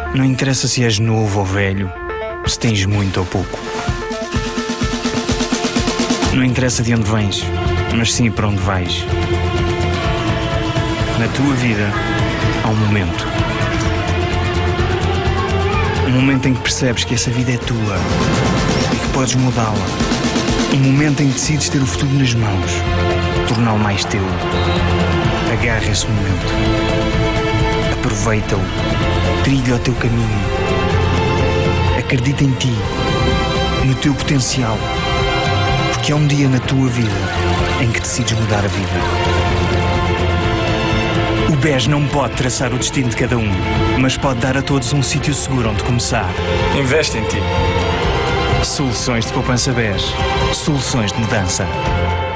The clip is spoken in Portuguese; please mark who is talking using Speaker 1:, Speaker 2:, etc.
Speaker 1: Não interessa se és novo ou velho, se tens muito ou pouco. Não interessa de onde vens, mas sim para onde vais. Na tua vida há um momento. Um momento em que percebes que essa vida é tua e que podes mudá-la. Um momento em que decides ter o futuro nas mãos, torná-lo mais teu. Agarra esse momento. Aproveita-o. Trilha o teu caminho. Acredita em ti, no teu potencial. Porque há um dia na tua vida em que decides mudar a vida. O BES não pode traçar o destino de cada um, mas pode dar a todos um sítio seguro onde começar.
Speaker 2: Investe em ti.
Speaker 1: Soluções de poupança BES. Soluções de mudança.